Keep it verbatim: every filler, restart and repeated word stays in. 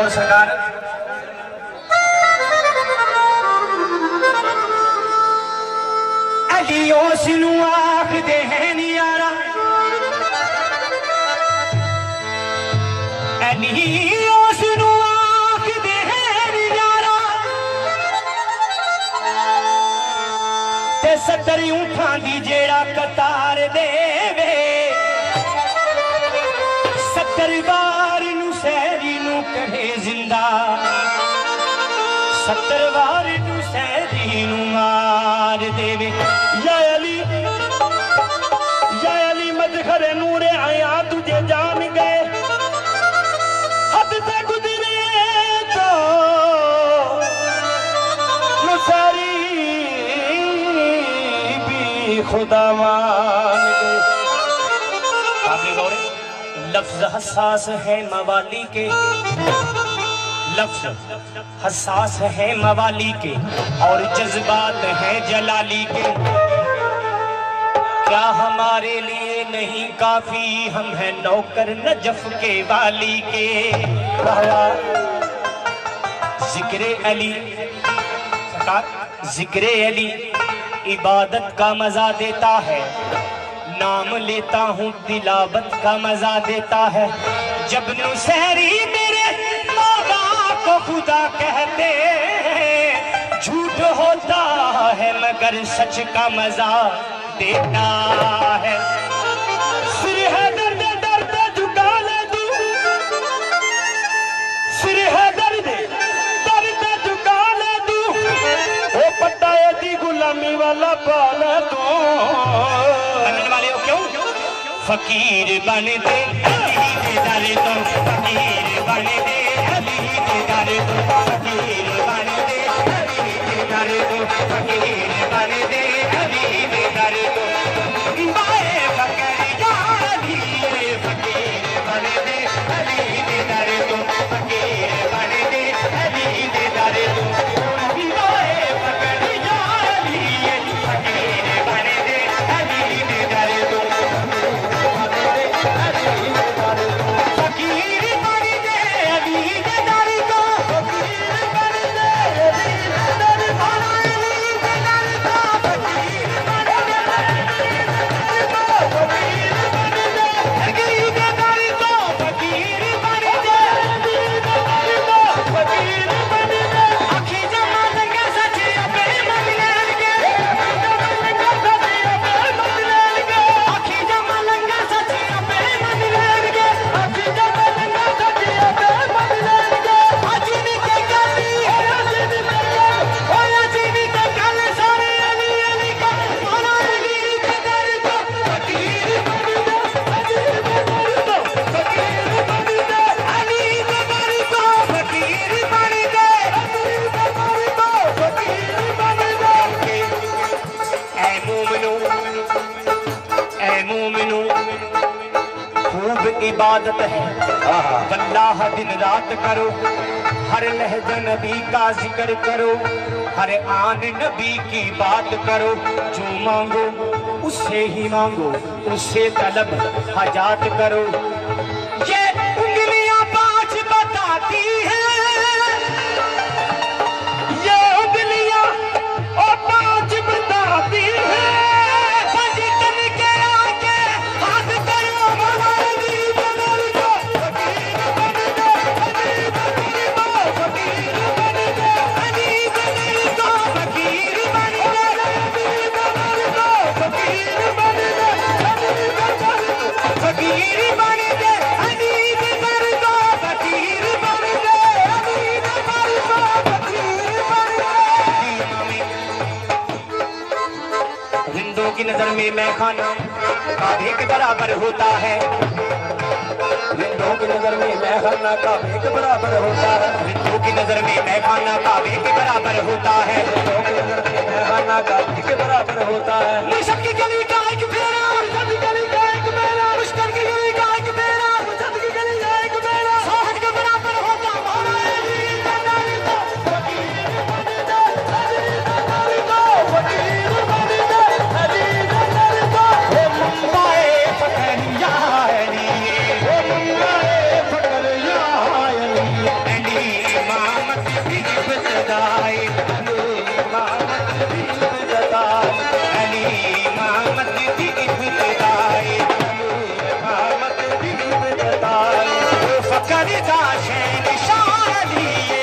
और सरकार अलियों सिनू आखदे हैं यारा अलियों सिनू आखदे हैं यारा ते सत्तर ऊंठां दी जेड़ा कतार देवे सत्तर बार नू सैरी नू करे जिंदा सत्तर बार नू सैरी नू मार देवे या अली या अली मदखरे नूरे आया तुझे जान गए हद से गुजरे तो नुसारी भी खुदा मान गए। आपने गौरे लफ्ज हसास है मवाली के लफ्ज हसास है मवाली के और जज्बात है जलाली के क्या हमारे लिए नहीं काफी हम हैं नौकर नजफ के वाली के। जिक्रे अली सरकार जिक्रे अली इबादत का मजा देता है नाम लेता हूँ तिलावत का मजा देता है जब नुसैरी मेरे को खुदा कहते झूठ होता है मगर सच का मजा देता है। सिर है दर्द दर्द झुका ले तू सिर है दर्द दर्द झुका ले तू ओ पट्टा दी गुलामी वाला पाल तू बनने वाले हो क्यों फकीर बन दे अली तो फकीर बन दे अली दे तो फकीर बन दे अली दे तो फकीर बन दे अली दे तो बाए फकीर या अली फकीर बन दे अली दे तो फकीर बन दे अली दे तो बाए फकीर या अली फकीर बन दे अली दे तो इबादत है वल्लाह दिन रात करो हर लहजा नबी का जिक्र करो हर आन नबी की बात करो जो मांगो उससे ही मांगो उससे तलब हजात करो। ये उंगलियां पांच बताती हैं ये उंगलियां और पांच बताती हैं की नजर में मैं खाना काबे के बराबर होता है हिंदुओं की नजर में मैं खाना काबे के बराबर होता है हिंदुओं की नजर में मैं खाना काबे के बराबर होता है हिंदुओं की नजर में मैं खाना काबे के बराबर होता है। मुशक की गली का एक फेरा मुशक की गली का एक फेरा मुश्किल की गली का एक फेरा मुशक की गली का एक फेरा सोहन के बराबर होता हमारा इब्तिदाई इमामत दी इब्तिदाई अली इमामत दी इब्तिदाई इमामत दी इब्तिदाई फकर दा शहंशाह अली